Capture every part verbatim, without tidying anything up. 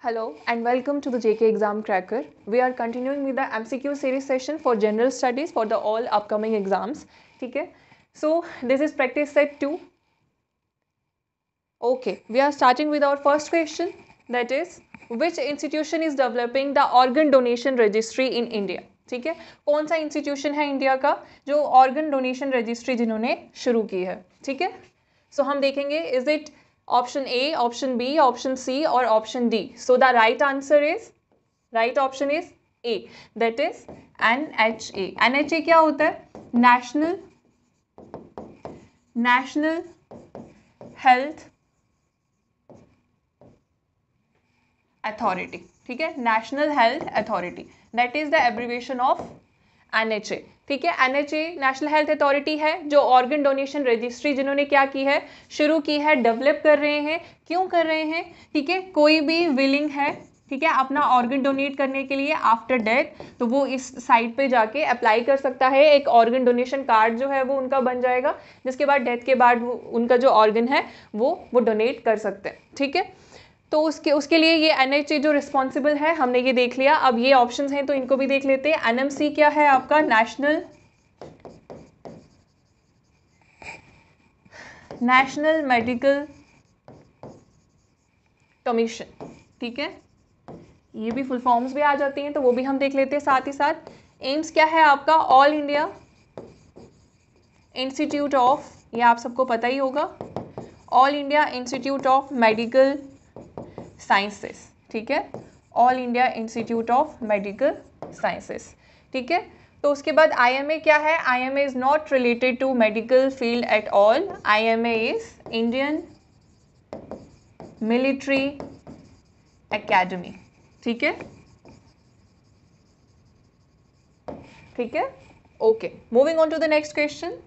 Hello and welcome to the J K Exam Cracker. We are continuing with the M C Q series session for general studies for the all upcoming exams. ठीक है? So this is practice set two. Okay, we are starting with our first question, that is which institution is developing the organ donation registry in India? ठीक है, कौन सा institution है India का जो organ donation registry जिन्होंने शुरू की है? ठीक है, सो so, हम देखेंगे is it option A, option B, option C और option D. So the right answer is, right option is A, that is N H A. N H A क्या होता है? National national health authority. ठीक है, national health authority, that is the abbreviation of N H A. ठीक है, N H A national health authority है जो organ donation registry जिन्होंने क्या की है, शुरू की है, डेवलप कर रहे हैं. क्यों कर रहे हैं? ठीक है, कोई भी विलिंग है, ठीक है, अपना ऑर्गन डोनेट करने के लिए आफ्टर डेथ, तो वो इस साइट पे जाके अप्लाई कर सकता है. एक ऑर्गन डोनेशन कार्ड जो है वो उनका बन जाएगा, जिसके बाद डेथ के बाद वो उनका जो ऑर्गन है वो वो डोनेट कर सकते हैं. ठीक है, तो उसके उसके लिए ये एन एच ए जो रिस्पॉन्सिबल है, हमने ये देख लिया. अब ये ऑप्शंस हैं तो इनको भी देख लेते हैं. एन एम सी क्या है आपका? National national medical commission. ठीक है, ये भी फुल फॉर्म्स भी आ जाती हैं तो वो भी हम देख लेते हैं साथ ही साथ. एम्स क्या है आपका? ऑल इंडिया इंस्टीट्यूट ऑफ, ये आप सबको पता ही होगा, all India institute of medical sciences. ठीक है, all India institute of medical sciences. ठीक है, तो उसके बाद आई एम ए क्या है? I M A is not related to medical field at all. I M A is Indian military academy. ठीक है, ठीक है, okay. Moving on to the next question.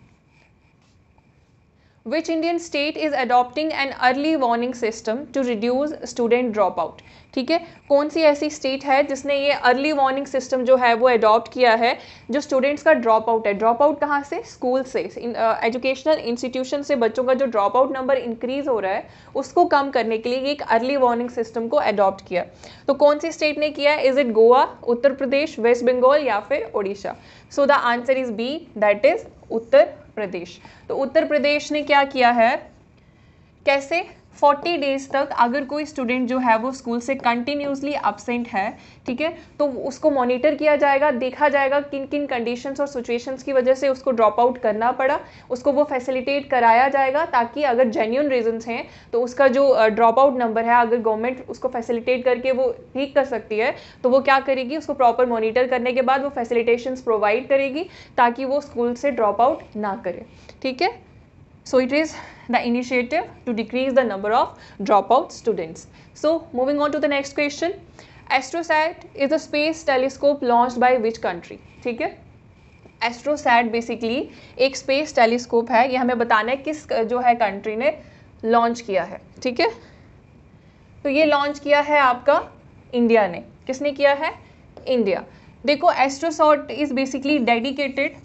Which Indian state is adopting an early warning system to reduce student dropout? ठीक है, कौन सी ऐसी state है जिसने ये अर्ली वार्निंग सिस्टम जो है वो अडॉप्ट किया है जो स्टूडेंट्स का ड्रॉप आउट है? ड्रॉप आउट कहाँ से? स्कूल से, एजुकेशनल इंस्टीट्यूशन से बच्चों का जो ड्रॉप आउट नंबर इंक्रीज हो रहा है उसको कम करने के लिए ये एक अर्ली वार्निंग सिस्टम को अडॉप्ट किया. तो कौन सी स्टेट ने किया? Is it Goa, Uttar Pradesh, west Bengal या फिर Odisha? So the answer is B, that is Uttar Pradesh. तो उत्तर प्रदेश ने क्या किया है, कैसे चालीस डेज तक अगर कोई स्टूडेंट जो है वो स्कूल से कंटिन्यूसली एब्सेंट है, ठीक है, तो उसको मॉनिटर किया जाएगा, देखा जाएगा किन किन कंडीशंस और सिचुएशंस की वजह से उसको ड्रॉप आउट करना पड़ा, उसको वो फैसिलिटेट कराया जाएगा ताकि अगर जेन्युइन रीजंस हैं तो उसका जो ड्रॉप आउट नंबर है, अगर गवर्नमेंट उसको फैसिलिटेट करके वो ठीक कर सकती है तो वो क्या करेगी, उसको प्रॉपर मॉनिटर करने के बाद वो फैसिलिटेशंस प्रोवाइड करेगी ताकि वो स्कूल से ड्रॉप आउट ना करे. ठीक है, so it is the initiative to decrease the number of dropout students. So moving on to the next question. ASTROSAT is a space telescope launched by which country? ठीक है, ASTROSAT basically एक space telescope है, ये हमें बताना है किस जो है कंट्री ने लॉन्च किया है. ठीक है, तो ये लॉन्च किया है आपका इंडिया ने. किसने किया है? इंडिया. देखो, ASTROSAT is basically dedicated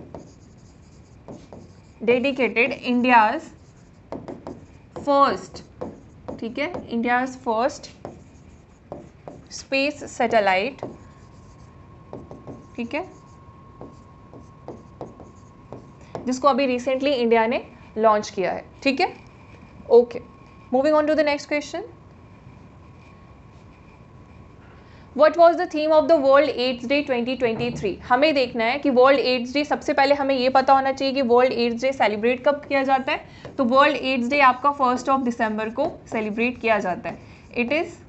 dedicated India's first, ठीक है, इंडियाज फर्स्ट स्पेस सैटेलाइट. ठीक है, जिसको अभी रिसेंटली इंडिया ने लॉन्च किया है. ठीक है, okay. Moving on to the next question. What was the theme of the World AIDS Day twenty twenty-three? हमें देखना है कि वर्ल्ड एड्स डे, सबसे पहले हमें ये पता होना चाहिए कि वर्ल्ड एड्स डे सेलिब्रेट कब किया जाता है. तो वर्ल्ड एड्स डे आपका फर्स्ट ऑफ दिसंबर को सेलिब्रेट किया जाता है. इट इज,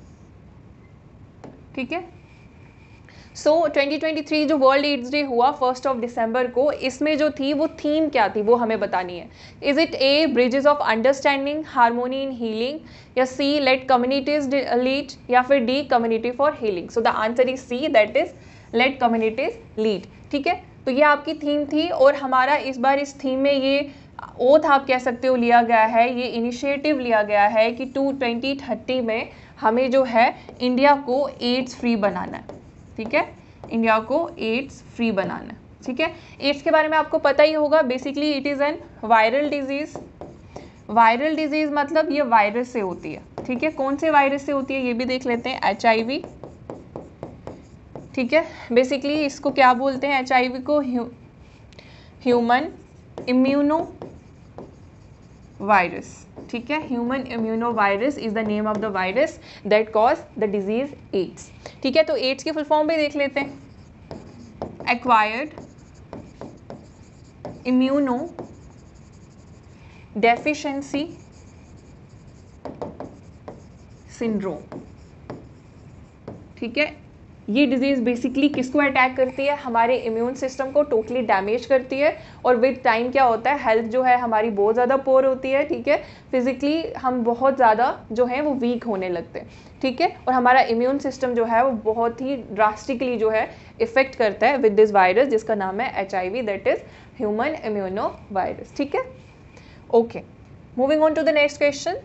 ठीक है, सो ट्वेंटी ट्वेंटी थ्री जो वर्ल्ड एड्स डे हुआ फर्स्ट ऑफ दिसंबर को, इसमें जो थी वो थीम क्या थी वो हमें बतानी है. Is it A bridges of understanding, harmony in healing, या सी लेट कम्युनिटीज लीड, या फिर D community for healing? So the answer is C, that is let communities lead. ठीक है, तो ये आपकी थीम थी और हमारा इस बार इस थीम में ये ओथ आप कह सकते हो लिया गया है, ये इनिशिएटिव लिया गया है कि टू ट्वेंटी थर्टी में हमें जो है इंडिया को एड्स फ्री बनाना है. ठीक है, इंडिया को एड्स फ्री बनाना है. ठीक है, एड्स के बारे में आपको पता ही होगा, basically it is an viral disease. Viral disease मतलब ये वायरस से होती है. ठीक है, कौन से वायरस से होती है ये भी देख लेते हैं, एच आई वी। ठीक है, बेसिकली इसको क्या बोलते हैं, एच आई वी को ह्यूमन इम्यूनो वायरस। ठीक है, human immuno virus is the name of the virus that cause the disease AIDS. ठीक है, तो एड्स की फुल फॉर्म भी देख लेते हैं, एक्वायर्ड इम्यूनो डेफिशिएंसी सिंड्रोम। ठीक है, ये डिजीज़ बेसिकली किसको अटैक करती है, हमारे इम्यून सिस्टम को टोटली डैमेज करती है, और विद टाइम क्या होता है, हेल्थ जो है हमारी बहुत ज़्यादा पोर होती है। ठीक है, फिजिकली हम बहुत ज़्यादा जो है वो वीक होने लगते हैं। ठीक है, और हमारा इम्यून सिस्टम जो है वो बहुत ही ड्रास्टिकली जो है इफेक्ट करता है विद दिस वायरस जिसका नाम है H I V, that is human immuno virus. ठीक है, okay, moving on to the next question.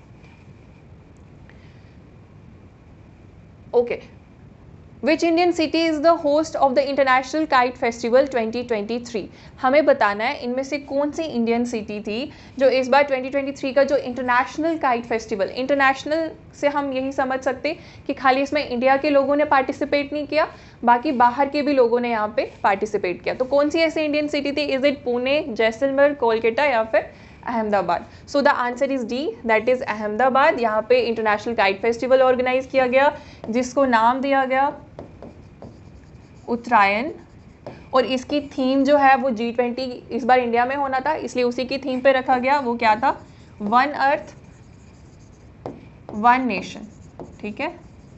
Okay, Which Indian city is the host of the International Kite Festival twenty twenty-three? हमें बताना है इनमें से कौन सी इंडियन सिटी थी जो इस बार twenty twenty-three का जो इंटरनेशनल काइट फेस्टिवल, इंटरनेशनल से हम यही समझ सकते कि खाली इसमें इंडिया के लोगों ने पार्टिसिपेट नहीं किया, बाकी बाहर के भी लोगों ने यहाँ पे पार्टिसिपेट किया। तो कौन सी ऐसी इंडियन सिटी थी, इज इट पुणे, जैसलमेर, कोलकाता या फिर Ahmedabad? So the answer is D, that is Ahmedabad. यहाँ पे इंटरनेशनल काइट फेस्टिवल ऑर्गेनाइज किया गया जिसको नाम दिया गया उत्तरायण, और इसकी थीम जो है वो जी ट्वेंटी इस बार इंडिया में होना था इसलिए उसी की थीम पे रखा गया। वो क्या था, वन अर्थ वन नेशन। ठीक है,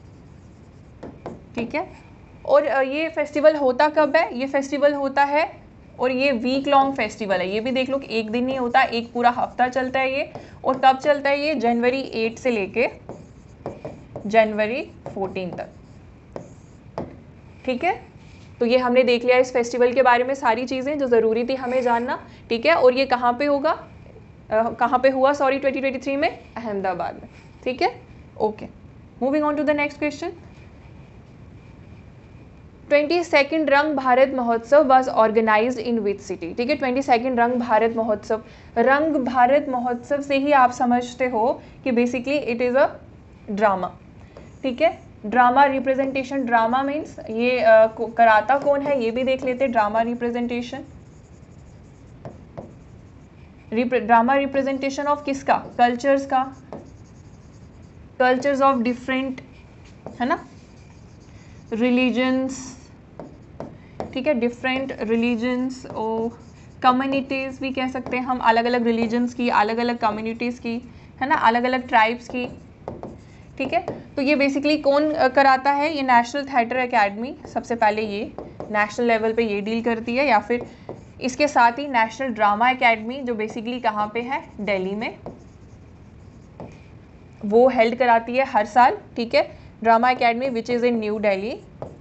ठीक है, और ये फेस्टिवल होता कब है, ये फेस्टिवल होता है और ये वीक लॉन्ग फेस्टिवल है, ये भी देख लो कि एक दिन नहीं होता, एक पूरा हफ्ता चलता है ये। और कब चलता है ये, जनवरी एट से लेके जनवरी फोर्टीन तक। ठीक है, तो ये हमने देख लिया इस फेस्टिवल के बारे में सारी चीज़ें जो ज़रूरी थी हमें जानना। ठीक है, और ये कहाँ पे होगा, uh, कहाँ पे हुआ सॉरी ट्वेंटी ट्वेंटी थ्री में, अहमदाबाद में। ठीक है, okay, moving on to the next question. Twenty second Rang Bharat Mahotsav was organized in which city? ठीक है, ट्वेंटी सेकेंड रंग भारत महोत्सव, रंग भारत महोत्सव से ही आप समझते हो कि basically it is a drama. ठीक है, ड्रामा रिप्रेजेंटेशन, ड्रामा मीन्स ये आ, कराता कौन है ये भी देख लेते, drama representation, drama representation of किसका, कल्चर्स का, कल्चर्स ऑफ डिफरेंट, है ना, रिलीजन्स। ठीक है, डिफरेंट रिलीजन्स और कम्युनिटीज़ भी कह सकते हैं हम, अलग अलग रिलीजन्स की, अलग अलग कम्युनिटीज़ की, है ना, अलग अलग ट्राइब्स की। ठीक है, तो ये बेसिकली कौन कराता है, ये नेशनल थिएटर एकेडमी सबसे पहले ये नेशनल लेवल पे ये डील करती है, या फिर इसके साथ ही नेशनल ड्रामा एकेडमी जो बेसिकली कहाँ पे है, दिल्ली में, वो हेल्ड कराती है हर साल। ठीक है, drama academy which is in New Delhi.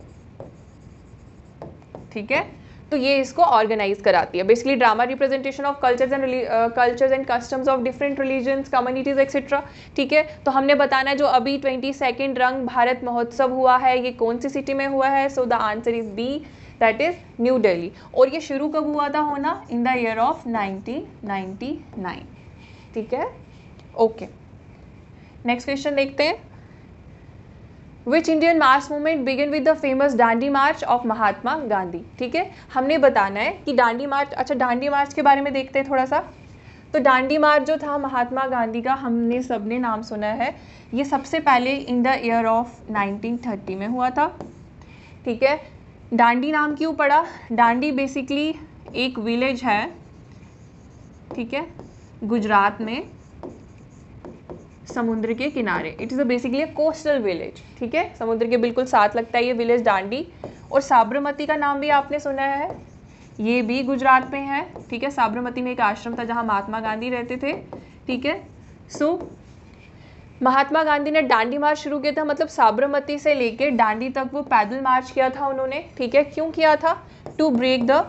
ठीक है, तो ये इसको ऑर्गेनाइज कराती है, basically drama representation of cultures and cultures and customs of different religions, communities etcetera. ठीक है, तो हमने बताना है जो अभी ट्वेंटी सेकेंड रंग भारत महोत्सव हुआ है ये कौन सी सिटी में हुआ है, so the answer is B, that is New Delhi. और ये शुरू कब हुआ था होना, in the year of nineteen ninety nine. ठीक है, ओके, नेक्स्ट क्वेश्चन देखते हैं। Which Indian mass movement began with the famous Dandi march of Mahatma Gandhi? ठीक है, हमने बताना है कि डांडी मार्च, अच्छा डांडी मार्च के बारे में देखते हैं थोड़ा सा। तो डांडी मार्च जो था महात्मा गांधी का, हमने सबने नाम सुना है, ये सबसे पहले in the year of nineteen thirty में हुआ था। ठीक है, डांडी नाम क्यों पड़ा, डांडी बेसिकली एक विलेज है, ठीक है, गुजरात में समुद्र के किनारे, it is a basically a coastal village. ठीक है, समुद्र के बिल्कुल साथ लगता है ये विलेज डांडी। और साबरमती का नाम भी आपने सुना है, ये भी गुजरात में है। ठीक है, साबरमती में एक आश्रम था जहाँ महात्मा गांधी रहते थे। ठीक है, सो महात्मा गांधी ने डांडी मार्च शुरू किया था, मतलब साबरमती से लेके डांडी तक वो पैदल मार्च किया था उन्होंने। ठीक है, क्यों किया था, to break the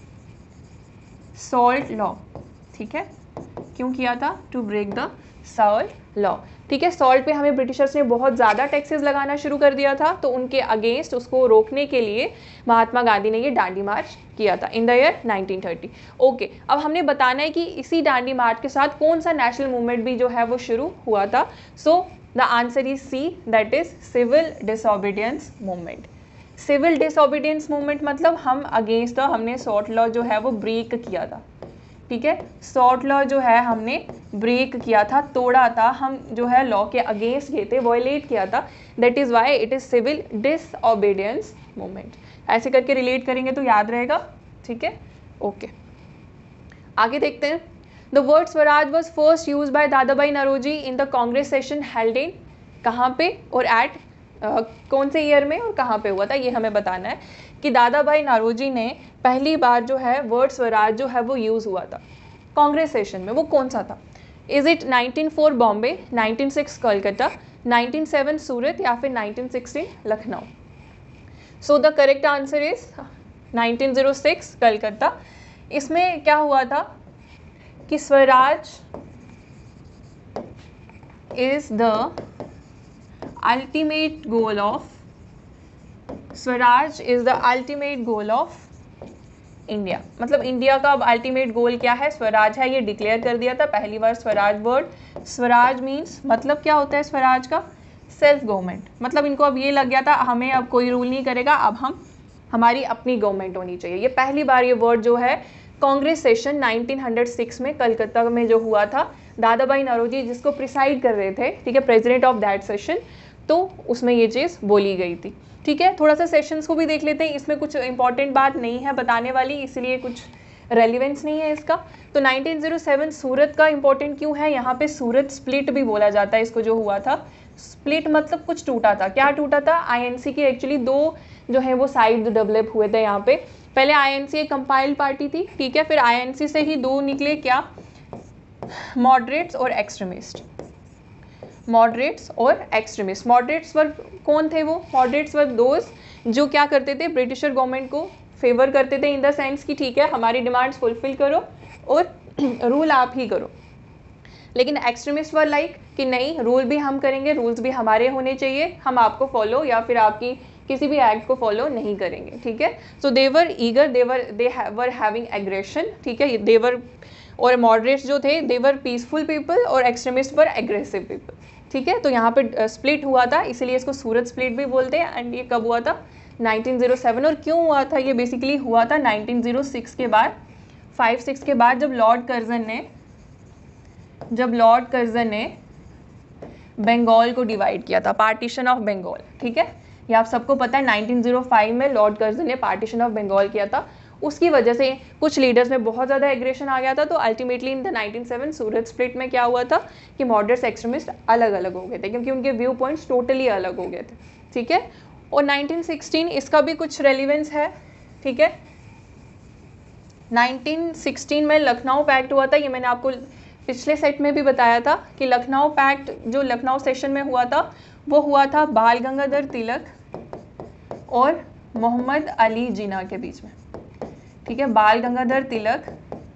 salt law. ठीक है, क्यों किया था, to break the salt law. ठीक है, सॉल्ट पे हमें ब्रिटिशर्स ने बहुत ज़्यादा टैक्सेस लगाना शुरू कर दिया था, तो उनके अगेंस्ट उसको रोकने के लिए महात्मा गांधी ने ये डांडी मार्च किया था in the year nineteen thirty. Okay, अब हमने बताना है कि इसी डांडी मार्च के साथ कौन सा नेशनल मूवमेंट भी जो है वो शुरू हुआ था। So the answer is C, that is civil disobedience movement. Civil disobedience movement मतलब हम अगेंस्ट द, हमने सॉर्ट लॉ जो है वो ब्रेक किया था, ठीक है, सॉर्ट लॉ जो है हमने ब्रेक किया था, तोड़ा था, हम जो है लॉ के अगेंस्ट गए थे, वॉयलेट किया था, that is why it is civil disobedience movement. ऐसे करके रिलेट करेंगे तो याद रहेगा, ठीक है, ओके। आगे देखते हैं। The word swaraj was first use by Dadabhai Naoroji in the Congress session held in, कहाँ पे और एट Uh, कौन से ईयर में और कहाँ पे हुआ था, ये हमें बताना है कि दादा भाई नौरोजी ने पहली बार जो है वर्ड स्वराज जो है वो यूज़ हुआ था कांग्रेस सेशन में, वो कौन सा था? Is it nineteen four Bombay, nineteen six Calcutta, nineteen seven Surat या फिर nineteen sixteen Lucknow? So the correct answer is nineteen o six Calcutta. इसमें क्या हुआ था कि swaraj is the ultimate goal of swaraj is the ultimate goal of India, मतलब इंडिया का अब अल्टीमेट गोल क्या है? स्वराज है, ये डिक्लेयर कर दिया था पहली बार स्वराज वर्ड। स्वराज मीन्स मतलब क्या होता है स्वराज का? सेल्फ गवर्नमेंट, मतलब इनको अब ये लग गया था हमें अब कोई रूल नहीं करेगा, अब हम हमारी अपनी गवर्नमेंट होनी चाहिए। ये पहली बार ये वर्ड जो है Congress session nineteen o six में कलकत्ता में जो हुआ था, दादा भाई नौरोजी जिसको प्रिसाइड कर रहे थे, ठीक है, प्रेसिडेंट ऑफ दैट सेशन, तो उसमें ये चीज़ बोली गई थी, ठीक है। थोड़ा सा सेशंस को भी देख लेते हैं, इसमें कुछ इंपॉर्टेंट बात नहीं है बताने वाली, इसलिए कुछ रेलिवेंस नहीं है इसका। तो नाइनटीन ओ सेवन सूरत का इंपॉर्टेंट क्यों है? यहाँ पे सूरत स्प्लिट भी बोला जाता है इसको, जो हुआ था स्प्लिट मतलब कुछ टूटा था। क्या टूटा था? आईएनसी की एक्चुअली दो जो है वो साइड डेवलप हुए थे यहाँ पे। पहले आईएनसी एक कंपाइल्ड पार्टी थी, ठीक है, फिर आईएनसी से ही दो निकले, क्या? मॉडरेट्स और एक्सट्रीमिस्ट। मॉडरेट्स और एक्सट्रीमिस्ट। मॉडरेट्स वर कौन थे? वो मॉडरेट्स वर दोस्त जो क्या करते थे? ब्रिटिशर गवर्नमेंट को फेवर करते थे इन द सेंस कि ठीक है हमारी डिमांड्स फुलफिल करो और रूल आप ही करो। लेकिन एक्सट्रीमिस्ट वर लाइक कि नहीं, रूल भी हम करेंगे, रूल्स भी हमारे होने चाहिए, हम आपको फॉलो या फिर आपकी किसी भी एक्ट को फॉलो नहीं करेंगे, ठीक है। So they were eager, they were they were having aggression, ठीक है, देवर और मॉडरेट्स जो थे देवर पीसफुल पीपल और एक्सट्रीमिस्ट वर एग्रेसिव पीपल, ठीक है। तो यहाँ पे स्प्लिट हुआ था, इसीलिए इसको सूरत स्प्लिट भी बोलते हैं। एंड ये कब हुआ था? Nineteen o seven. और क्यों हुआ था? ये बेसिकली हुआ था नाइनटीन ओ सिक्स के बाद, फाइव सिक्स के बाद, जब लॉर्ड कर्जन ने जब लॉर्ड कर्जन ने बंगाल को डिवाइड किया था, पार्टीशन ऑफ बंगाल, ठीक है। ये आप सबको पता है नाइनटीन ओ फाइव में लॉर्ड कर्जन ने पार्टीशन ऑफ बंगाल किया था। उसकी वजह से कुछ लीडर्स में बहुत ज़्यादा एग्रेशन आ गया था, तो ultimately in the nineteen o seven Surat split में क्या हुआ था कि मॉडरेट्स एक्सट्रीमिस्ट अलग अलग हो गए थे, क्योंकि उनके व्यू पॉइंट्स टोटली अलग हो गए थे, ठीक है। और नाइनटीन सिक्सटीन इसका भी कुछ रेलिवेंस है, ठीक है। नाइनटीन सिक्सटीन में लखनऊ पैक्ट हुआ था, ये मैंने आपको पिछले सेट में भी बताया था कि लखनऊ पैक्ट जो लखनऊ सेशन में हुआ था वो हुआ था बाल गंगाधर तिलक और मोहम्मद अली जिन्ना के बीच में, ठीक है, बाल गंगाधर तिलक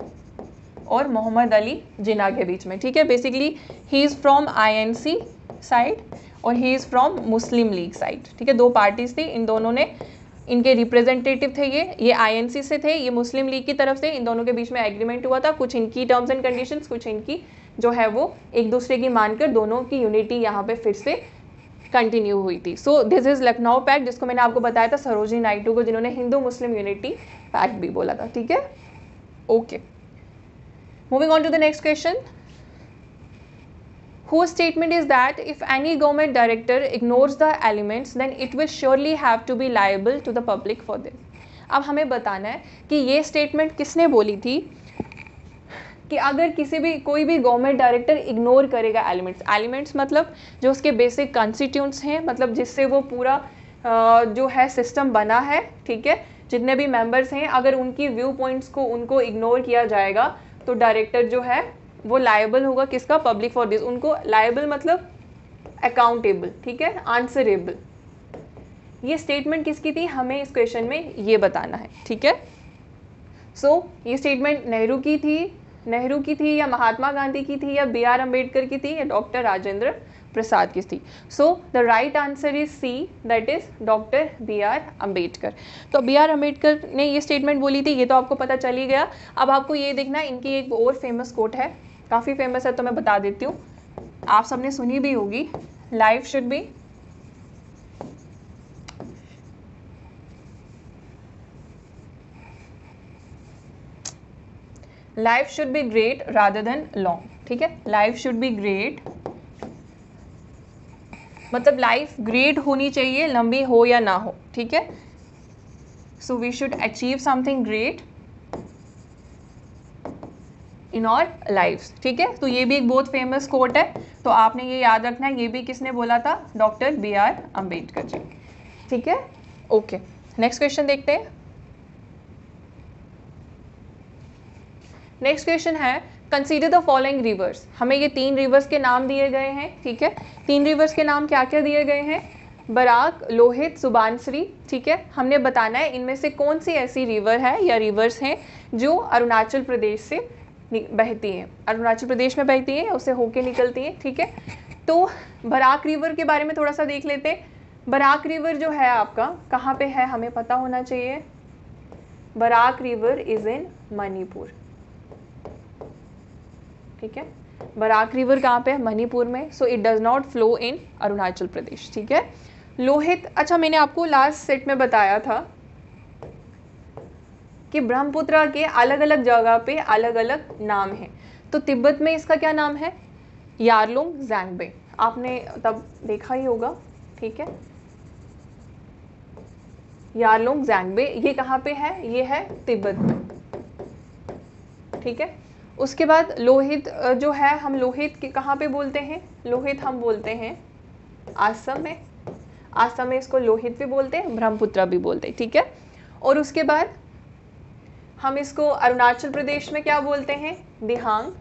और मोहम्मद अली जिन्ना के बीच में, ठीक है। Basically he is from INC side और he is from Muslim League side, ठीक है। दो पार्टीज थी, इन दोनों ने, इनके रिप्रेजेंटेटिव थे ये ये आईएनसी से थे, ये मुस्लिम लीग की तरफ से, इन दोनों के बीच में एग्रीमेंट हुआ था, कुछ इनकी टर्म्स एंड कंडीशंस, कुछ इनकी जो है वो एक दूसरे की मानकर दोनों की यूनिटी यहाँ पे फिर से कंटिन्यू हुई थी। So this is Lucknow pact, जिसको मैंने आपको बताया था सरोजिनी नायडू को, जिन्होंने हिंदू मुस्लिम यूनिटी पैक्ट भी बोला था, ठीक है, okay. Moving on to the next question, whose statement is that if any government director ignores the elements then it will surely have to be liable to the public for this। अब हमें बताना है कि ये statement किसने बोली थी कि अगर किसी भी कोई भी गवर्नमेंट डायरेक्टर इग्नोर करेगा एलिमेंट्स, एलिमेंट्स मतलब जो उसके बेसिक कॉन्स्टिट्यूंट्स हैं, मतलब जिससे वो पूरा जो है सिस्टम बना है, ठीक है, जितने भी मेंबर्स हैं, अगर उनकी व्यू पॉइंट्स को उनको इग्नोर किया जाएगा तो डायरेक्टर जो है वो लायबल होगा किसका? Public for this. उनको लायबल मतलब अकाउंटेबल, ठीक है, आंसरेबल। ये स्टेटमेंट किसकी थी? हमें इस क्वेश्चन में ये बताना है, ठीक है। सो so, ये स्टेटमेंट नेहरू की थी नेहरू की थी या महात्मा गांधी की थी या बी आर अम्बेडकर की थी या डॉक्टर राजेंद्र प्रसाद की थी? So the right answer is C, that is doctor B R Ambedkar. तो बी आर अम्बेडकर ने ये स्टेटमेंट बोली थी, ये तो आपको पता चल ही गया। अब आपको ये देखना है, इनकी एक और फेमस कोट है, काफ़ी फेमस है तो मैं बता देती हूँ, आप सबने सुनी भी होगी, life should be life should be great rather than long, ठीक है, लाइफ शुड बी ग्रेट मतलब लाइफ ग्रेट होनी चाहिए, लंबी हो या ना हो, ठीक है। So we should achieve something great in our lifes, ठीक है। तो ये भी एक बहुत फेमस कोट है, तो आपने ये याद रखना है, ये भी किसने बोला था, doctor B R Ambedkar ji, ठीक है। ओके, नेक्स्ट क्वेश्चन देखते हैं। नेक्स्ट क्वेश्चन है कंसीडर द फॉलोइंग रिवर्स। हमें ये तीन रिवर्स के नाम दिए गए हैं, ठीक है। तीन रिवर्स के नाम क्या क्या दिए गए हैं, बराक, लोहित, सुबानश्री, ठीक है। हमने बताना है इनमें से कौन सी ऐसी रिवर है या रिवर्स हैं जो अरुणाचल प्रदेश से बहती हैं, अरुणाचल प्रदेश में बहती हैं, उससे होके निकलती हैं, ठीक है। तो बराक रिवर के बारे में थोड़ा सा देख लेते हैं। बराक रिवर जो है आपका कहाँ पे है, हमें पता होना चाहिए। Barak river is in Manipur, ठीक है। बराक रिवर कहाँ पे है, मणिपुर में। So it does not flow in Arunachal Pradesh, ठीक है। लोहित, अच्छा मैंने आपको लास्ट सेट में बताया था कि ब्रह्मपुत्र के अलग अलग जगह पे अलग अलग नाम हैं। तो तिब्बत में इसका क्या नाम है, यारलुंग ज़ैंगबे, आपने तब देखा ही होगा, ठीक है। यारलुंग ज़ैंगबे ये कहाँ पे है, ये है तिब्बत में, ठीक है। उसके बाद लोहित जो है, हम लोहित के कहाँ पे बोलते हैं, लोहित हम बोलते हैं आसम में, आसम में इसको लोहित भी बोलते हैं, ब्रह्मपुत्र भी बोलते हैं, ठीक है। और उसके बाद हम इसको अरुणाचल प्रदेश में क्या बोलते हैं, दिहांग,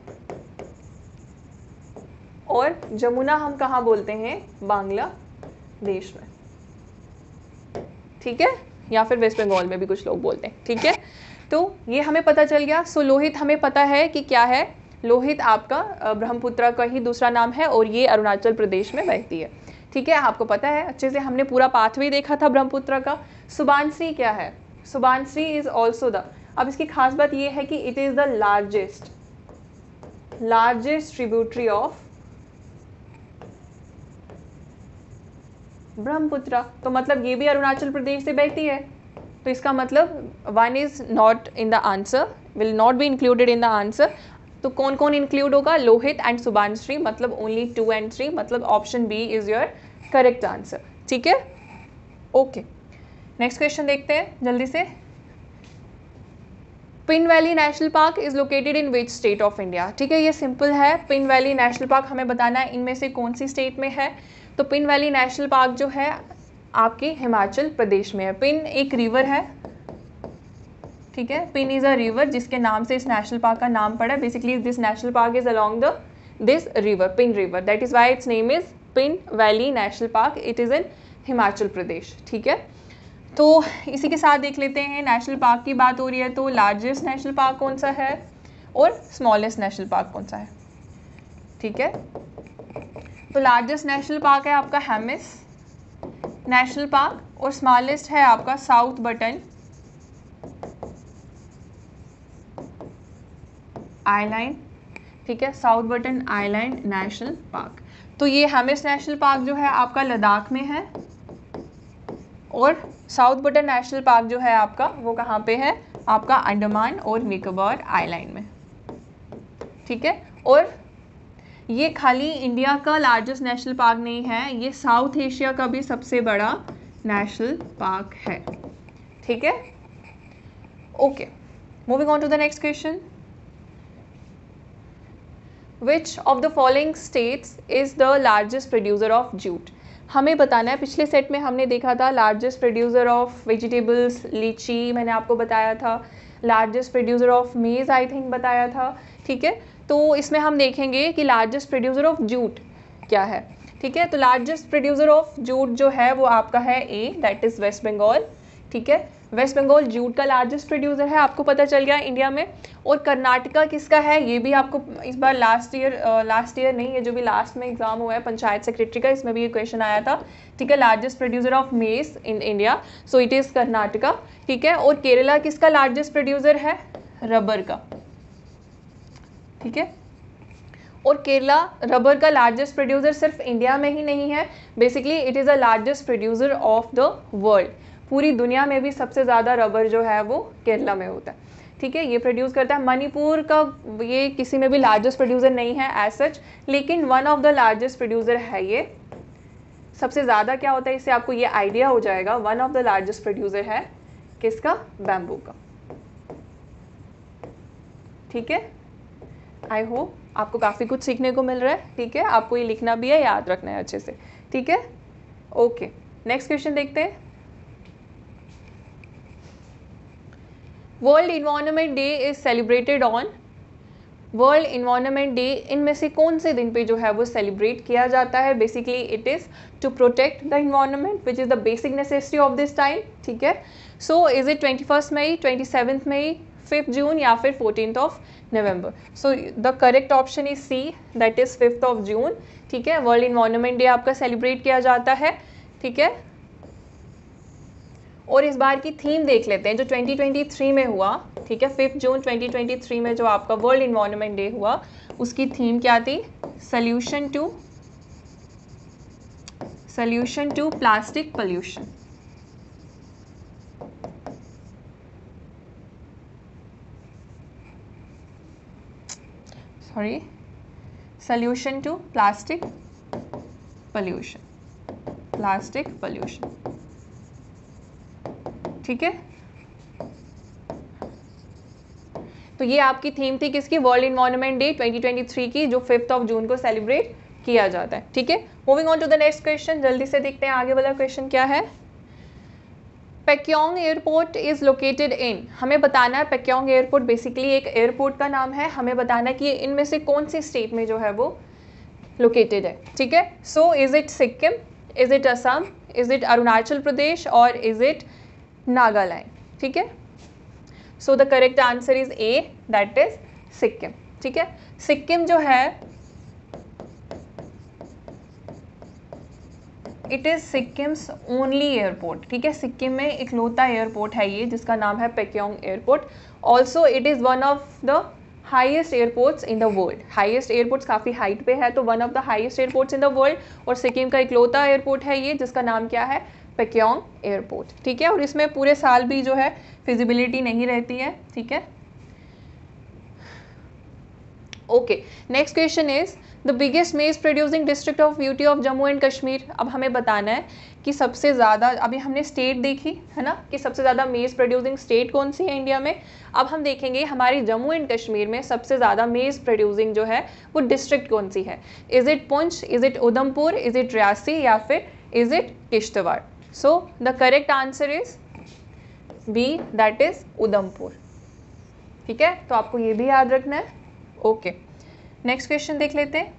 और जमुना हम कहाँ बोलते हैं, बांग्लादेश में, ठीक है, या फिर वेस्ट बंगाल में भी कुछ लोग बोलते हैं, ठीक है। तो ये हमें पता चल गया। सो लोहित हमें पता है कि क्या है, लोहित आपका ब्रह्मपुत्र का ही दूसरा नाम है और ये अरुणाचल प्रदेश में बहती है, ठीक है। आपको पता है अच्छे से, हमने पूरा पाथवे देखा था ब्रह्मपुत्र का। सुबानश्री क्या है, सुबानश्री इज ऑल्सो द, अब इसकी खास बात ये है कि it is the largest largest tributary of Brahmaputra, तो मतलब ये भी अरुणाचल प्रदेश से बहती है। तो इसका मतलब one is not in the answer, will not be included in the answer. तो कौन कौन इंक्लूड होगा, लोहित एंड सुबानश्री, मतलब ओनली टू एंड थ्री, मतलब option B is your correct answer, ठीक है। ओके, नेक्स्ट क्वेश्चन देखते हैं जल्दी से। Pin valley national park is located in which state of India, ठीक है। ये सिंपल है, पिन वैली नेशनल पार्क हमें बताना है इनमें से कौन सी स्टेट में है। तो पिन वैली नेशनल पार्क जो है आपके हिमाचल प्रदेश में है। पिन एक रिवर है, ठीक है, पिन इज अ रिवर जिसके नाम से इस नेशनल पार्क का नाम पड़ा है। Basically this national park is along the this river, Pin river, that is why its name is Pin valley national park, it is in Himachal Pradesh, ठीक है। तो इसी के साथ देख लेते हैं, नेशनल पार्क की बात हो रही है तो लार्जेस्ट नेशनल पार्क कौन सा है और स्मॉलेस्ट नेशनल पार्क कौन सा है, ठीक है। तो लार्जेस्ट नेशनल पार्क है आपका हेमिस नेशनल पार्क और स्मॉलेस्ट है आपका साउथ बटन आइलैंड, ठीक है, south button island national park. तो ये हेमिस नेशनल पार्क जो है आपका लद्दाख में है और साउथ बटन नेशनल पार्क जो है आपका वो कहाँ पे है, आपका अंडमान और निकोबार आइलैंड में, ठीक है। और ये खाली इंडिया का लार्जेस्ट नेशनल पार्क नहीं है, ये साउथ एशिया का भी सबसे बड़ा नेशनल पार्क है, ठीक है। Okay, moving on to the next question. Which of the following states is the largest producer of jute, हमें बताना है। पिछले सेट में हमने देखा था लार्जेस्ट प्रोड्यूसर ऑफ वेजिटेबल्स लीची, मैंने आपको बताया था, लार्जेस्ट प्रोड्यूसर ऑफ मेज आई थिंक बताया था, ठीक है। तो इसमें हम देखेंगे कि लार्जेस्ट प्रोड्यूसर ऑफ जूट क्या है, ठीक है। तो लार्जेस्ट प्रोड्यूसर ऑफ जूट जो है वो आपका है A, that is West Bengal, ठीक है। वेस्ट बंगाल जूट का लार्जेस्ट प्रोड्यूसर है, आपको पता चल गया इंडिया में। और कर्नाटका किसका है, ये भी आपको इस बार लास्ट ईयर लास्ट ईयर नहीं, ये जो भी लास्ट में एग्जाम हुआ है पंचायत सेक्रेटरी का, इसमें भी ये क्वेश्चन आया था, ठीक है। Largest producer of maize in India, so it is Karnataka, ठीक है। और केरला किसका लार्जेस्ट प्रोड्यूसर है, रबर का, ठीक है। और केरला रबर का लार्जेस्ट प्रोड्यूसर सिर्फ इंडिया में ही नहीं है, basically it is the largest producer of the world. पूरी दुनिया में भी सबसे ज़्यादा रबर जो है वो केरला में होता है, ठीक है, ये प्रोड्यूस करता है। मणिपुर का ये किसी में भी लार्जेस्ट प्रोड्यूसर नहीं है एज सच, लेकिन one of the largest producer है ये। सबसे ज़्यादा क्या होता है, इससे आपको ये आइडिया हो जाएगा। One of the largest producer है किसका, बैम्बू का, ठीक है। आई होप आपको काफ़ी कुछ सीखने को मिल रहा है, ठीक है। आपको ये लिखना भी है, याद रखना है अच्छे से, ठीक है। ओके, नेक्स्ट क्वेश्चन देखते हैं। World environment day is celebrated on, world environment day इनमें से कौन से दिन पे जो है वो सेलिब्रेट किया जाता है? Basically it is to protect the environment which is the basic necessity of this time, ठीक है। So is it twenty first May, twenty seventh May, fifth June या फिर fourteen of November? So the correct option is C, that is fifth of June, ठीक है। World environment day आपका celebrate किया जाता है, ठीक है। और इस बार की थीम देख लेते हैं जो ट्वेंटी ट्वेंटी थ्री में हुआ, ठीक है। Fifth June twenty twenty three में जो आपका वर्ल्ड इन्वायरमेंट डे हुआ, उसकी थीम क्या थी? Solution to solution to plastic pollution, sorry solution to plastic pollution, plastic pollution, ठीक है। तो ये आपकी थीम थी किसकी? World environment day twenty twenty three की, जो फिफ्थ ऑफ जून को सेलिब्रेट किया जाता है, ठीक है। Moving on to the next question, जल्दी से देखते हैं आगे वाला क्वेश्चन क्या है। Pakyong airport is located in, हमें बताना है पैक्योंग एयरपोर्ट बेसिकली एक एयरपोर्ट का नाम है, हमें बताना है कि इनमें से कौन सी स्टेट में जो है वो लोकेटेड है, ठीक है। So is it Sikkim, is it Assam, is it Arunachal Pradesh और इज इट नागालैंड, ठीक है। So the correct answer is A, that is Sikkim, ठीक है। सिक्किम जो है it is Sikkim's only airport, ठीक है। सिक्किम में इकलौता एयरपोर्ट है ये जिसका नाम है Pakyong airport. Also it is one of the highest airports in the world, highest airports काफ़ी हाइट पे है, तो one of the highest airports in the world, और सिक्किम का इकलौता एयरपोर्ट है ये जिसका नाम क्या है? पैक्योंग एयरपोर्ट, ठीक है। और इसमें पूरे साल भी जो है फिजिबिलिटी नहीं रहती है, ठीक है। Okay, next question is the biggest maize producing district of UT of Jammu and Kashmir. अब हमें बताना है कि सबसे ज़्यादा, अभी हमने स्टेट देखी है ना कि सबसे ज़्यादा मेज प्रोड्यूसिंग स्टेट कौन सी है इंडिया में। अब हम देखेंगे हमारी जम्मू एंड कश्मीर में सबसे ज़्यादा मेज प्रोड्यूसिंग जो है वो डिस्ट्रिक्ट कौन सी है? Is it Poonch, is it Udhampur, is it Reasi या फिर is it Kishtwar? So the correct answer is B, that is Udhampur, ठीक है। तो आपको ये भी याद रखना है। ओके, नेक्स्ट क्वेश्चन देख लेते हैं।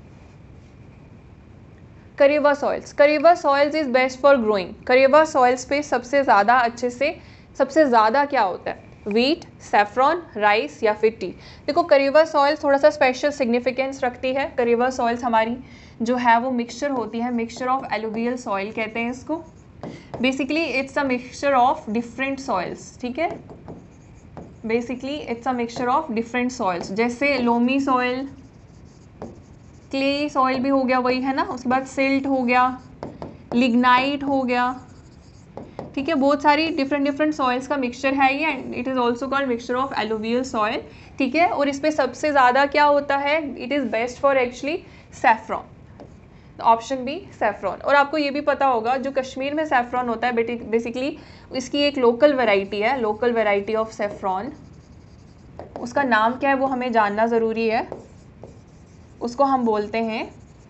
Karewa soils, Karewa soils is best for growing, Karewa soils पे सबसे ज़्यादा अच्छे से सबसे ज़्यादा क्या होता है? वीट, सेफ्रॉन, राइस या फिर टी? देखो करेवा सॉइल्स थोड़ा सा स्पेशल सिग्निफिकेंस रखती है। करेवा सॉइल्स हमारी जो है वो मिक्सचर होती है, मिक्सचर ऑफ एलुवियल सॉइल कहते हैं इसको। Basically it's a mixture of different soils, ठीक है। Basically it's a mixture of different soils, जैसे लोमी सॉइल, क्ले सॉइल भी हो गया वही है ना, उसके बाद सिल्ट हो गया, लिग्नाइट हो गया, ठीक है। बहुत सारी डिफरेंट डिफरेंट सॉइल्स का मिक्सचर है ये, and it is also called mixture of alluvial soil, ठीक है। और इस पर सबसे ज़्यादा क्या होता है? It is best for actually saffron, option B saffron. और आपको ये भी पता होगा जो कश्मीर में सैफ्रॉन होता है बेसिकली इसकी एक लोकल वैरायटी है, लोकल वैरायटी ऑफ सैफ्रॉन, उसका नाम क्या है वो हमें जानना ज़रूरी है। उसको हम बोलते हैं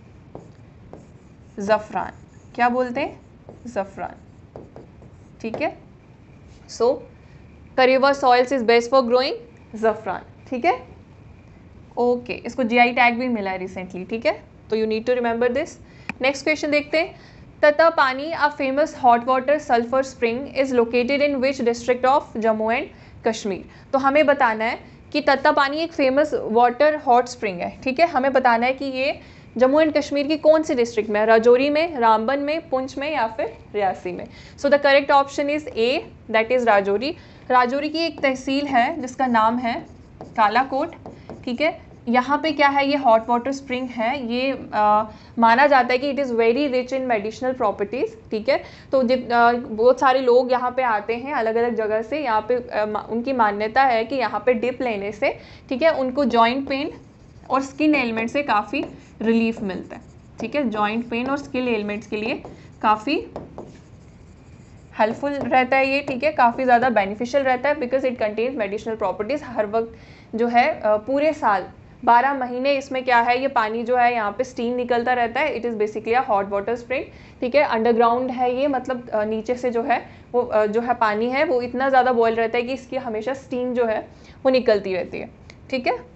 ज़फ़रान, क्या बोलते हैं? ज़फ़रान, ठीक है। So karewa soils is best for growing ज़फ़रान, ठीक है। ओके, इसको जीआई टैग भी मिला है रिसेंटली, ठीक है, तो you need to remember this. Next question देखते हैं। Tattapani, a famous hot water sulphur spring, is located in which district of Jammu and Kashmir? तो हमें बताना है कि तत्तापानी एक फेमस वाटर हॉट स्प्रिंग है, ठीक है। हमें बताना है कि ये जम्मू एंड कश्मीर की कौन सी डिस्ट्रिक्ट में है? राजौरी में, रामबन में, पुंछ में या फिर रियासी में? So the correct option is A, that is Rajouri. Rajouri की एक तहसील है जिसका नाम है कालाकोट, ठीक है। यहाँ पे क्या है, ये हॉट वाटर स्प्रिंग है, ये आ, माना जाता है कि it is very rich in medicinal properties, ठीक है। तो जित बहुत सारे लोग यहाँ पे आते हैं अलग अलग जगह से, यहाँ पे आ, उनकी मान्यता है कि यहाँ पे डिप लेने से, ठीक है, उनको जॉइंट पेन और स्किन एलिमेंट से काफ़ी रिलीफ मिलता है, ठीक है। जॉइंट पेन और स्किन एलिमेंट्स के लिए काफ़ी हेल्पफुल रहता है ये, ठीक है, काफ़ी ज़्यादा बेनिफिशियल रहता है because it contains medicinal properties. हर वक्त जो है पूरे साल बारह महीने इसमें क्या है, ये पानी जो है यहाँ पे स्टीम निकलता रहता है। It is basically a hot water spring, ठीक है। अंडरग्राउंड है ये, मतलब नीचे से जो है वो जो है पानी है वो इतना ज़्यादा बॉयल रहता है कि इसकी हमेशा स्टीम जो है वो निकलती रहती है, ठीक है।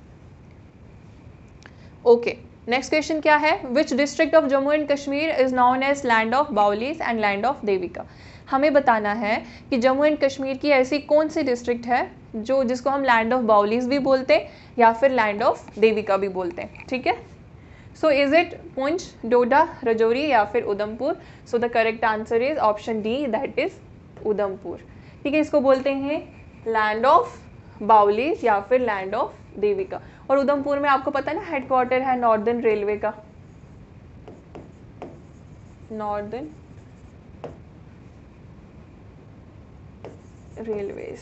ओके, नेक्स्ट क्वेश्चन क्या है, which district of Jammu and Kashmir is known as land of baolis and land of Devika. हमें बताना है कि जम्मू एंड कश्मीर की ऐसी कौन सी डिस्ट्रिक्ट है जो जिसको हम लैंड ऑफ बाउलीज भी बोलते हैं या फिर लैंड ऑफ देविका भी बोलते हैं, ठीक है। So is it Poonch, Doda, Rajouri या फिर Udhampur. So the correct answer is option D, that is Udhampur, ठीक है। इसको बोलते हैं लैंड ऑफ बाउलीज या फिर लैंड ऑफ देविका। और उधमपुर में आपको पता है ना हेडक्वार्टर है नॉर्दर्न रेलवे का, नॉर्दर्न रेलवेज,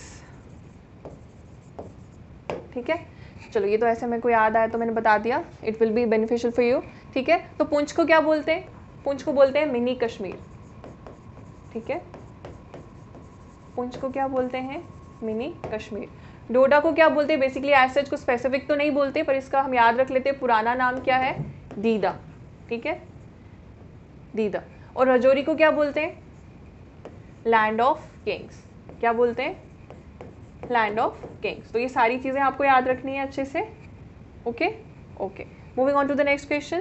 ठीक है। चलो ये तो ऐसे मेरे को याद आया तो मैंने बता दिया, it will be beneficial for you, ठीक है। तो पुंछ को क्या बोलते हैं, पुंछ को बोलते हैं मिनी कश्मीर, ठीक है। पुंछ को क्या बोलते हैं, मिनी कश्मीर। डोडा को क्या बोलते हैं, बेसिकली एज सच को स्पेसिफिक तो नहीं बोलते पर इसका हम याद रख लेते हैं, पुराना नाम क्या है, दीदा, ठीक है, दीदा। और राजौरी को क्या बोलते हैं, लैंड ऑफ किंग्स, क्या बोलते हैं, लैंड ऑफ किंग्स। तो ये सारी चीज़ें आपको याद रखनी है अच्छे से, okay okay. Moving on to the next question,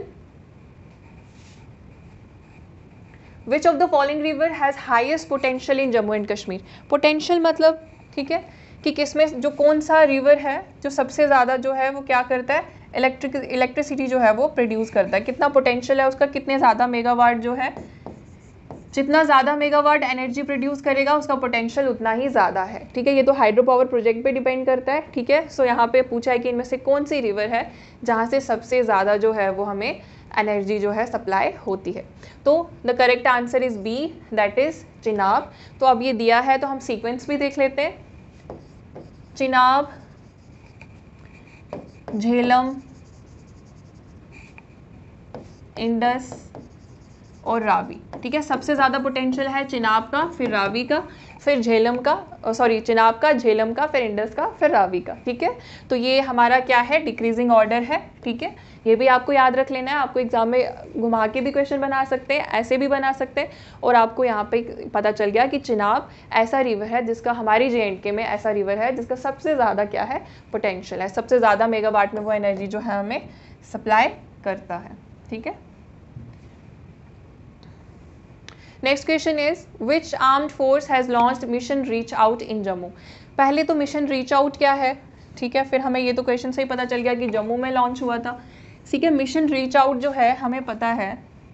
which of the following river has highest potential in Jammu and Kashmir. Potential मतलब, ठीक है, कि किसमें जो कौन सा रिवर है जो सबसे ज़्यादा जो है वो क्या करता है, इलेक्ट्रिक इलेक्ट्रिसिटी जो है वो प्रोड्यूस करता है, कितना पोटेंशियल है उसका, कितने ज़्यादा मेगावाट जो है, जितना ज़्यादा मेगावाट एनर्जी प्रोड्यूस करेगा उसका पोटेंशियल उतना ही ज़्यादा है, ठीक है। ये तो हाइड्रो पावर प्रोजेक्ट पे डिपेंड करता है, ठीक है। सो यहाँ पे पूछा है कि इनमें से कौन सी रिवर है जहाँ से सबसे ज़्यादा जो है वो हमें एनर्जी जो है सप्लाई होती है। तो the correct answer is B, that is Chenab. तो अब ये दिया है तो हम सीक्वेंस भी देख लेते हैं, चिनाब, झेलम, इंडस और रावी, ठीक है। सबसे ज़्यादा पोटेंशियल है चिनाब का, फिर रावी का, फिर झेलम का, सॉरी चिनाब का, झेलम का, फिर इंडस का, फिर रावी का, ठीक है। तो ये हमारा क्या है, डिक्रीजिंग ऑर्डर है, ठीक है। ये भी आपको याद रख लेना है, आपको एग्जाम में घुमा के भी क्वेश्चन बना सकते हैं, ऐसे भी बना सकते हैं। और आपको यहाँ पे पता चल गया कि चिनाब ऐसा रिवर है जिसका हमारी जे एंड के में ऐसा रिवर है जिसका सबसे ज़्यादा क्या है, पोटेंशियल है, सबसे ज़्यादा मेगावाट में वो एनर्जी जो है हमें सप्लाई करता है, ठीक है। Next question is which armed force has launched mission reach out in Jammu. पहले तो मिशन रीच आउट क्या है, ठीक है, फिर हमें ये तो क्वेश्चन से ही पता चल गया कि जम्मू में लॉन्च हुआ था, ठीक है। मिशन रीच आउट जो है हमें पता है,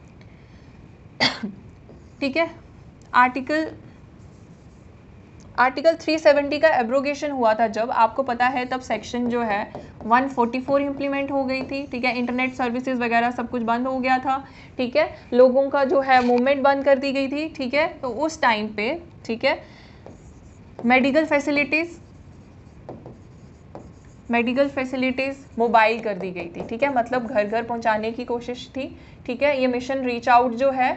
ठीक है, आर्टिकल आर्टिकल तीन सौ सत्तर का एब्रोगेशन हुआ था जब, आपको पता है तब सेक्शन जो है एक सौ चौवालीस इम्प्लीमेंट हो गई थी, ठीक है। इंटरनेट सर्विसेज वगैरह सब कुछ बंद हो गया था, ठीक है। लोगों का जो है मूवमेंट बंद कर दी गई थी, ठीक है। तो उस टाइम पे, ठीक है, medical facilities medical facilities mobile कर दी गई थी, ठीक है, मतलब घर घर पहुंचाने की कोशिश थी, ठीक है। ये मिशन रीच आउट जो है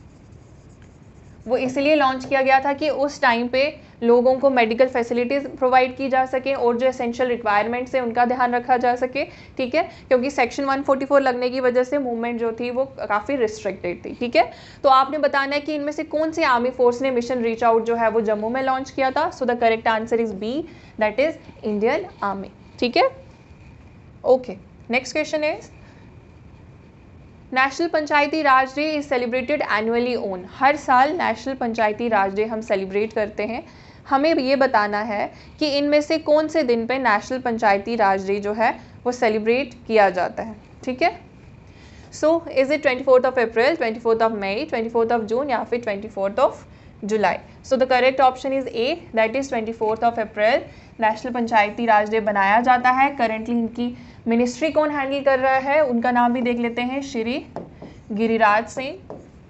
वो इसलिए लॉन्च किया गया था कि उस टाइम पे लोगों को मेडिकल फैसिलिटीज़ प्रोवाइड की जा सके और जो एसेंशियल रिक्वायरमेंट्स है उनका ध्यान रखा जा सके, ठीक है। क्योंकि सेक्शन एक सौ चौवालीस लगने की वजह से मूवमेंट जो थी वो काफ़ी रिस्ट्रिक्टेड थी, ठीक है। तो आपने बताना है कि इनमें से कौन सी आर्मी फोर्स ने मिशन रीच आउट जो है वो जम्मू में लॉन्च किया था। So the correct answer is B, that is Indian army, ठीक है। Okay, next question is national Panchayati Raj day is celebrated annually on. हर साल नेशनल पंचायती राज डे हम सेलिब्रेट करते हैं। हमें ये बताना है कि इनमें से कौन से दिन पे नेशनल पंचायती राज डे जो है वो सेलिब्रेट किया जाता है, ठीक है। So is it twenty fourth of April, twenty fourth of May, twenty fourth of June या फिर twenty fourth of July. So the correct option is A, that is twenty fourth of April national Panchayati Raj day बनाया जाता है। Currently इनकी ministry कौन handle कर रहा है, उनका नाम भी देख लेते हैं, श्री गिरिराज सिंह।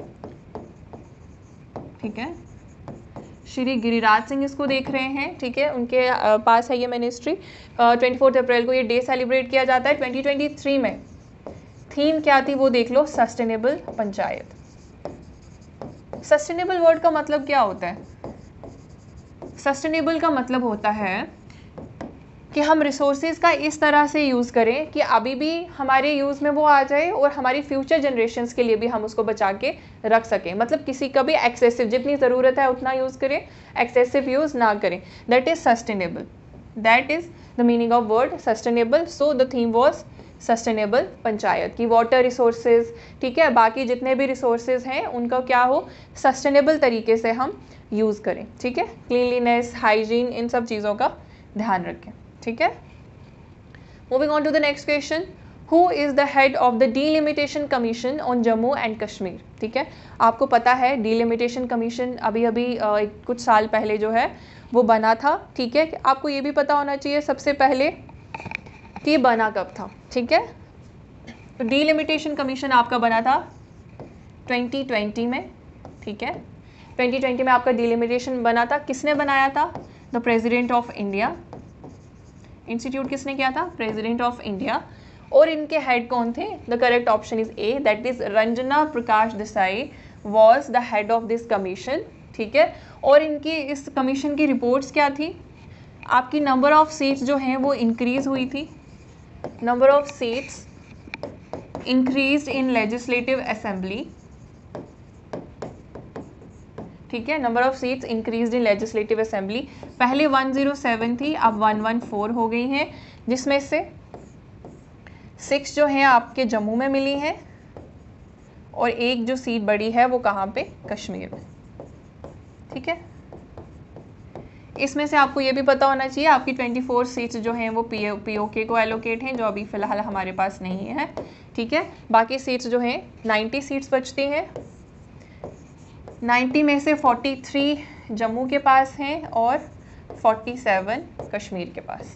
ठीक है, श्री गिरिराज सिंह इसको देख रहे हैं। ठीक है, उनके पास है ये मिनिस्ट्री। ट्वेंटी फोर्थ अप्रैल को ये डे सेलिब्रेट किया जाता है। ट्वेंटी ट्वेंटी थ्री में थीम क्या थी वो देख लो, सस्टेनेबल पंचायत। सस्टेनेबल वर्ड का मतलब क्या होता है? सस्टेनेबल का मतलब होता है कि हम रिसोर्सेज का इस तरह से यूज़ करें कि अभी भी हमारे यूज़ में वो आ जाए और हमारी फ्यूचर जनरेशन्स के लिए भी हम उसको बचा के रख सकें। मतलब किसी का भी एक्सेसिव, जितनी ज़रूरत है उतना यूज़ करें, एक्सेसिव यूज़ ना करें। That is sustainable, that is the meaning of word sustainable. So the theme was sustainable panchayat की वाटर रिसोर्सेज, ठीक है, बाकी जितने भी रिसोर्सेज हैं उनका क्या हो, सस्टेनेबल तरीके से हम यूज़ करें। ठीक है, क्लीनलीनेस, हाइजीन, इन सब चीज़ों का ध्यान रखें। ठीक है, moving on to the next question, who is the head of the delimitation commission on Jammu and Kashmir. ठीक है, आपको पता है डीलिमिटेशन कमीशन अभी अभी कुछ साल पहले जो है वो बना था। ठीक है, आपको ये भी पता होना चाहिए सबसे पहले कि बना कब था। ठीक है, तो डीलिमिटेशन कमीशन आपका बना था ट्वेंटी ट्वेंटी में। ठीक है, ट्वेंटी ट्वेंटी में आपका डीलिमिटेशन बना था। किसने बनाया था? The president of India. Institute किसने किया था? President of India. और इनके हेड कौन थे? The correct option is A, that is Ranjana Prakash Desai was the head of this commission. ठीक है, और इनकी इस कमीशन की रिपोर्ट्स क्या थी? आपकी नंबर ऑफ सीट्स जो हैं वो इंक्रीज हुई थी, number of seats increase in legislative assembly. ठीक है, number of seats increase in legislative assembly. पहले वन ज़ीरो सेवन थी, अब वन वन फोर हो गई हैं, जिसमें से सिक्स जो हैं आपके जम्मू में मिली हैं और एक जो सीट बड़ी है वो कहाँ पे? कश्मीर में। ठीक है, इसमें से आपको ये भी पता होना चाहिए आपकी ट्वेंटी फोर सीट्स जो हैं वो पी पीओके को एलोकेट हैं, जो अभी फ़िलहाल हमारे पास नहीं है। ठीक है, बाकी सीट्स जो हैं नाइन्टी सीट्स बचती हैं। नाइन्टी में से फोर्टी थ्री जम्मू के पास हैं और फोर्टी सेवन कश्मीर के पास।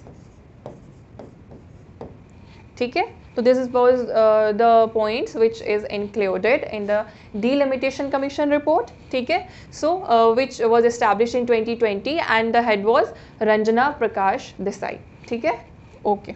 ठीक है, तो this is was the points which is included in the delimitation commission report. ठीक है, so which was established in twenty twenty and the head was Ranjana Prakash Desai. ठीक है, okay,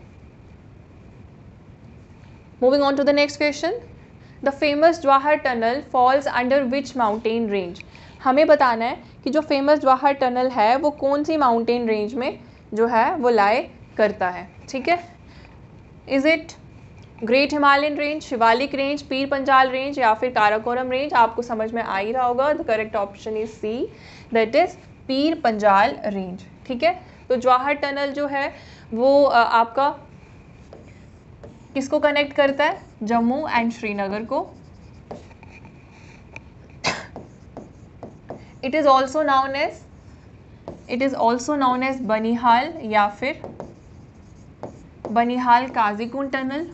moving on to the next question, the famous Jawahar tunnel falls under which mountain range. हमें बताना है कि जो famous Jawahar tunnel है वो कौन सी माउंटेन रेंज में जो है वो लाए करता है। ठीक है, is it great Himalayan range, Shivalik range, Pir Panjal range या फिर काराकोरम रेंज? आपको समझ में आ ही रहा होगा, the correct option is C, that is Pir Panjal range. ठीक है, तो जवाहर टनल जो है वो आपका किसको कनेक्ट करता है? जम्मू एंड श्रीनगर को। It is also known as it is also known as Banihal या फिर बनिहाल काजीकुंड टनल।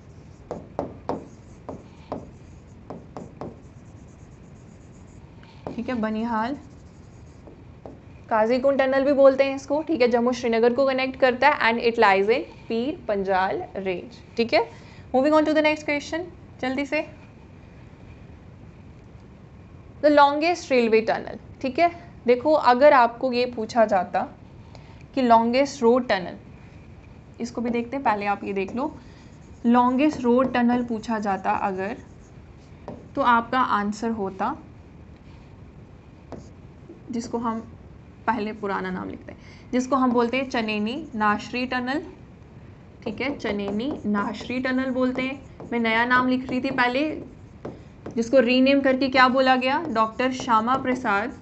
ठीक है, बनिहाल काजीकुंड टनल भी बोलते हैं इसको। ठीक है, जम्मू श्रीनगर को कनेक्ट करता है and it lies in Pir Panjal range. ठीक है, moving on to the next question जल्दी से, द लॉन्गेस्ट रेलवे टनल। ठीक है, देखो अगर आपको ये पूछा जाता कि लॉन्गेस्ट रोड टनल, इसको भी देखते हैं, पहले आप ये देख लो, लॉन्गेस्ट रोड टनल पूछा जाता अगर, तो आपका आंसर होता, जिसको हम पहले पुराना नाम लिखते हैं, जिसको हम बोलते हैं चनेनी नाशरी टनल। ठीक है, चनेनी नाशरी टनल बोलते हैं। मैं नया नाम लिख रही थी पहले, जिसको रीनेम करके क्या बोला गया? Doctor Shyama Prasad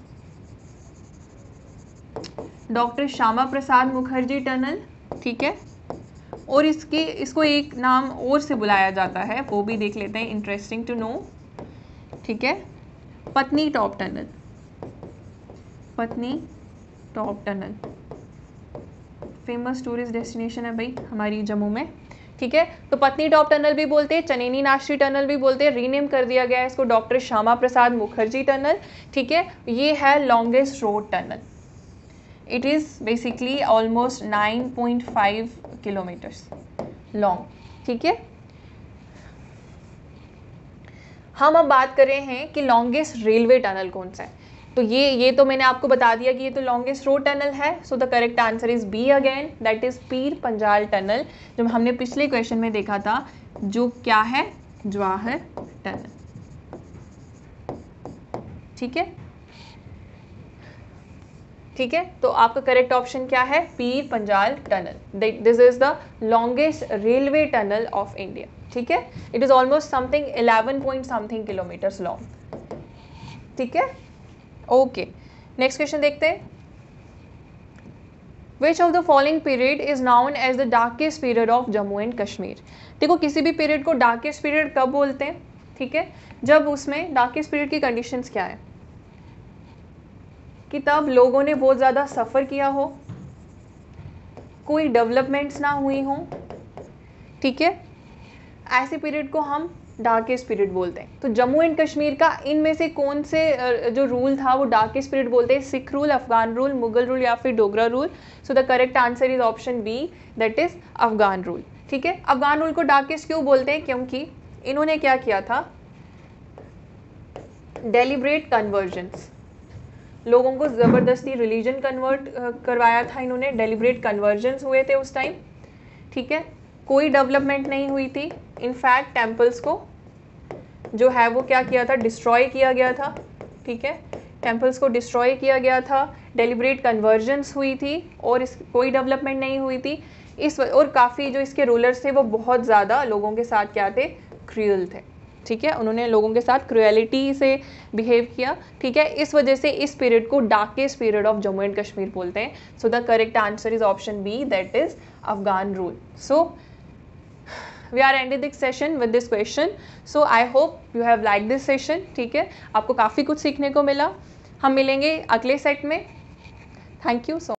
doctor Shyama Prasad Mukherjee tunnel. ठीक है, और इसके इसको एक नाम और से बुलाया जाता है, वो भी देख लेते हैं, इंटरेस्टिंग टू नो। ठीक है, Patnitop tunnel, Patnitop tunnel famous tourist destination है भाई हमारी जम्मू में। ठीक है। तो पत्नी टॉप टनल भी बोलते हैं, चनेनी नाश्री टनल भी बोलते हैं, रीनेम कर दिया गया है इसको डॉक्टर श्यामा प्रसाद मुखर्जी टनल। ठीक है, ये है longest road tunnel. It is basically almost nine point five kilometres long. ठीक है, हम अब बात कर रहे हैं कि लॉन्गेस्ट रेलवे टनल कौन सा है। तो ये ये तो मैंने आपको बता दिया कि ये तो लॉन्गेस्ट रोड टनल है। So the correct answer is B again, that is Pir Panjal tunnel, जो हमने पिछले क्वेश्चन में देखा था, जो क्या है, जवाहर टनल। ठीक है, ठीक है, तो आपका करेक्ट ऑप्शन क्या है, Pir Panjal tunnel. This is the longest railway tunnel of India. ठीक है, it is almost something eleven point something kilometres long. ठीक है, ओके, नेक्स्ट क्वेश्चन देखते हैं। Which of the following period is known as the darkest period of Jammu and Kashmir. देखो, किसी भी period को डार्केस्ट पीरियड कब बोलते हैं, ठीक है, जब उसमें डार्केस्ट पीरियड की कंडीशंस क्या है, कि तब लोगों ने बहुत ज़्यादा सफ़र किया हो, कोई डेवलपमेंट्स ना हुई हों। ठीक है, ऐसे पीरियड को हम डार्केस्ट पीरियड बोलते हैं। तो जम्मू एंड कश्मीर का इनमें से कौन से जो रूल था वो डार्केस्ट पीरियड बोलते हैं, Sikh rule, Afghan rule, Mughal rule या फिर Dogra rule. So the correct answer is option B, that is Afghan rule. ठीक है, अफगान रूल को डार्केस्ट क्यों बोलते हैं, क्योंकि इन्होंने क्या किया था, डेलिब्रेट कन्वर्जेंस, लोगों को ज़बरदस्ती रिलीजन कन्वर्ट करवाया था इन्होंने, डेलिब्रेट कन्वर्जेंस हुए थे उस टाइम। ठीक है, कोई डेवलपमेंट नहीं हुई थी, इनफैक्ट टेम्पल्स को जो है वो क्या किया था, डिस्ट्रॉय किया गया था। ठीक है, टेम्पल्स को डिस्ट्रॉय किया गया था, डेलिब्रेट कन्वर्जेंस हुई थी और इस कोई डेवलपमेंट नहीं हुई थी इस, और काफ़ी जो इसके रूलर्स थे वो बहुत ज़्यादा लोगों के साथ क्या थे, क्रूअल थे। ठीक है, उन्होंने लोगों के साथ क्रुएलिटी से बिहेव किया। ठीक है, इस वजह से इस पीरियड को darkest period of Jammu and Kashmir बोलते हैं। So the correct answer is option B, that is Afghan rule. So we are ending this session with this question. So I hope you have like this session. ठीक है, आपको काफ़ी कुछ सीखने को मिला। हम मिलेंगे अगले सेट में। Thank you so